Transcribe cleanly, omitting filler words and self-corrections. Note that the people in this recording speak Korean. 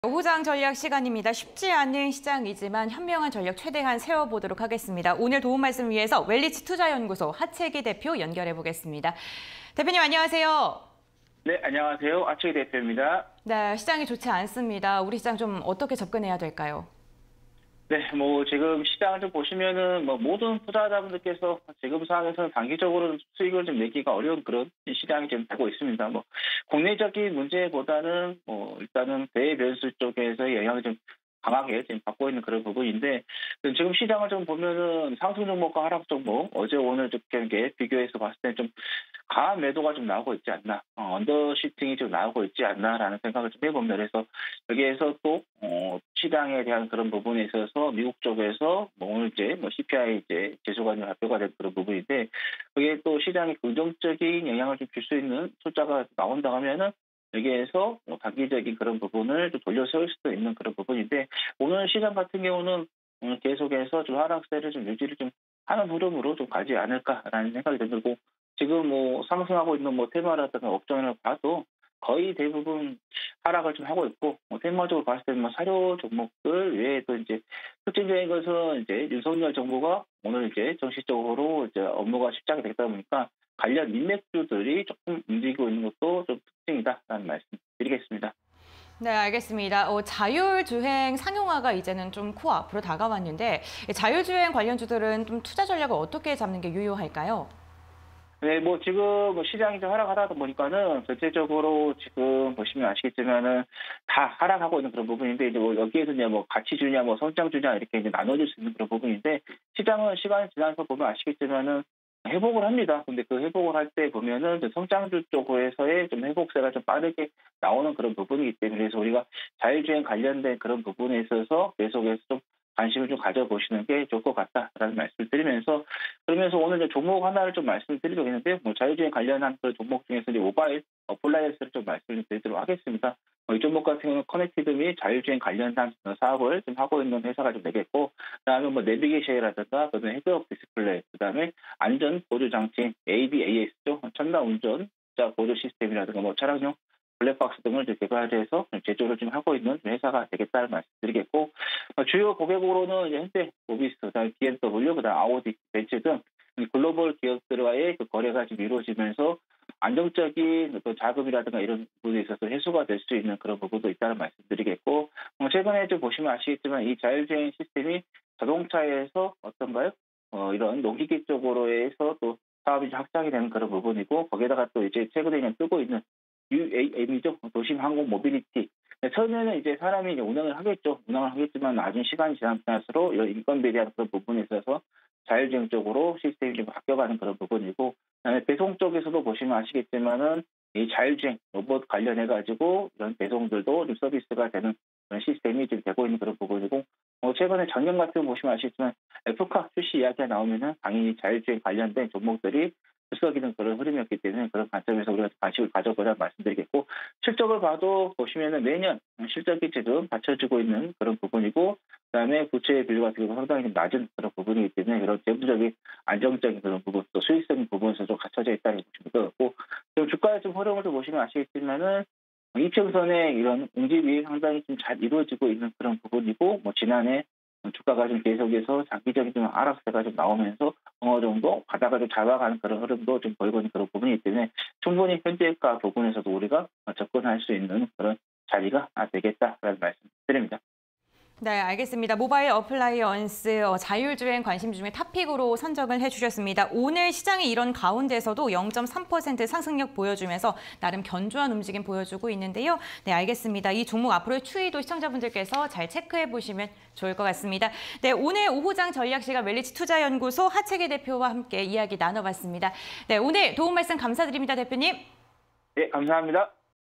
호장 전략 시간입니다. 쉽지 않은 시장이지만 현명한 전략 최대한 세워보도록 하겠습니다. 오늘 도움 말씀 위해서 웰리츠 투자연구소 하채기 대표 연결해 보겠습니다. 대표님 안녕하세요. 네, 안녕하세요. 하채기 대표입니다. 네, 시장이 좋지 않습니다. 우리 시장 좀 어떻게 접근해야 될까요? 네, 지금 시장을 좀 보시면은 모든 투자자분들께서 지금 상황에서는 단기적으로 수익을 좀 내기가 어려운 그런 시장이 좀 되고 있습니다. 국내적인 문제보다는 일단은 대외 변수 쪽에서의 영향을 좀 강하게 지금 받고 있는 그런 부분인데, 지금 시장을 좀 보면은 상승 종목과 하락 종목, 어제 오늘 저렇게 비교해서 봤을 때 좀 강한 매도가 좀 나오고 있지 않나, 언더시팅이 좀 나오고 있지 않나라는 생각을 좀 해봅니다. 그래서 여기에서 또 시장에 대한 그런 부분에 있어서 미국 쪽에서 오늘 이제 CPI 지수가 발표가 된 그런 부분인데, 그게 또 시장에 긍정적인 영향을 좀 줄 수 있는 숫자가 나온다 하면은 여기에서 단기적인 그런 부분을 좀 돌려 세울 수도 있는 그런 부분인데, 오늘 시장 같은 경우는 계속해서 좀 하락세를 좀 유지를 좀 하는 흐름으로 좀 가지 않을까라는 생각이 들고, 지금 상승하고 있는 테마라든가 업종을 봐도 거의 대부분 하락을 좀 하고 있고, 테마적으로 봤을 때는 사료 종목들 외에도 이제 특징적인 것은 이제 윤석열 정부가 오늘 이제 정식적으로 업무가 시작이 되다 보니까 관련 인맥주들이 조금 움직이고 있는 것도 좀 특징이다라는 말씀 드리겠습니다. 네, 알겠습니다. 자율주행 상용화가 이제는 좀 코앞으로 다가왔는데, 자율주행 관련주들은 좀 투자 전략을 어떻게 잡는 게 유효할까요? 네, 지금 시장이 좀 하락하다 보니까는 전체적으로 지금 보시면 아시겠지만은 다 하락하고 있는 그런 부분인데, 이제 여기에서 이제 가치주냐, 성장주냐 이렇게 이제 나눠질 수 있는 그런 부분인데, 시장은 시간이 지나서 보면 아시겠지만은 회복을 합니다. 근데 그 회복을 할 때 보면은 성장주 쪽에서의 좀 회복세가 좀 빠르게 나오는 그런 부분이기 때문에, 그래서 우리가 자율주행 관련된 그런 부분에 있어서 계속해서 좀 관심을 좀 가져보시는 게 좋을 것 같다라는 말씀을 드리면서, 그러면서 오늘 이제 종목 하나를 좀 말씀을 드리려고 했는데, 자율주행 관련한 그 종목 중에서 이제 모바일 어플라이언스를 좀 말씀을 드리도록 하겠습니다. 이 종목 같은 경우는 커넥티드 및 자율주행 관련한 사업을 좀 하고 있는 회사가 좀 되겠고, 그다음에 내비게이션이라든가 그다음에 헤드업 디스플레이, 그다음에 안전 보조 장치 ABAS죠, 첨단 운전자 보조 시스템이라든가 차량용 블랙박스 등을 개발해서 제조를 좀 하고 있는 회사가 되겠다는 말씀드리겠고, 주요 고객으로는 이제 현대, 모비스, 그다음에 BMW, 그다음 아우디, 벤츠 등 글로벌 기업들과의 그 거래가 지금 이루어지면서 안정적인 어떤 자금이라든가 이런 부분에 있어서 해소가 될 수 있는 그런 부분도 있다는 말씀드리겠고, 최근에 좀 보시면 아시겠지만 이 자율주행 시스템이 자동차에서 어떤가요? 이런 농기계 쪽으로 해서 또 사업이 확장이 되는 그런 부분이고, 거기에다가 또 이제 최근에 그냥 뜨고 있는 UAM이죠. 도심 항공 모빌리티. 처음에는 이제 사람이 운항을 하겠죠. 운항을 하겠지만 나중에 시간이 지날수록 이런 인건비에 대한 그런 부분에 있어서 자율주행 쪽으로 시스템이 좀 바뀌어가는 그런 부분이고, 그다음에 배송 쪽에서도 보시면 아시겠지만은 이 자율주행 로봇 관련해가지고 이런 배송들도 좀 서비스가 되는 그런 시스템이 좀 되고 있는 그런 부분이고, 최근에 작년 같은 거 보시면 아시겠지만 F카 출시 이야기가 나오면은 당연히 자율주행 관련된 종목들이 들썩이는 그런 흐름이었기 때문에, 그런 관점에서 우리가 관심을 가져보자 말씀드리겠고, 실적을 봐도 보시면은 매년 실적이 지금 받쳐지고 있는 그런 부분이고, 그다음에 부채 비율 같은 경우 상당히 좀 낮은 그런 부분이기 때문에 그런 재무적인 안정적인 그런 부분, 또 수익성인 부분에서 좀 갖춰져 있다는 보시면 되겠고, 지금 주가의 좀 흐름을 좀 보시면 아시겠지만은 이평선의 이런 움직임이 상당히 좀 잘 이루어지고 있는 그런 부분이고, 지난해 주가가 좀 계속해서 장기적인 좀 하락세가 좀 나오면서 어느 정도 바닥을 좀 잡아가는 그런 흐름도 좀 보이고 있는 그런 부분이기 때문에, 충분히 현재가 부분에서도 우리가 접근할 수 있는 그런 자리가 되겠다라는 말씀 드립니다. 네, 알겠습니다. 모바일 어플라이언스 자율주행 관심 중에 탑픽으로 선정을 해주셨습니다. 오늘 시장이 이런 가운데서도 0.3% 상승력 보여주면서 나름 견조한 움직임 보여주고 있는데요. 네, 알겠습니다. 이 종목 앞으로의 추이도 시청자분들께서 잘 체크해 보시면 좋을 것 같습니다. 네, 오늘 오후장 전략 시간 웰리츠 투자연구소 하채기 대표와 함께 이야기 나눠봤습니다. 네, 오늘 도움 말씀 감사드립니다, 대표님. 네, 감사합니다.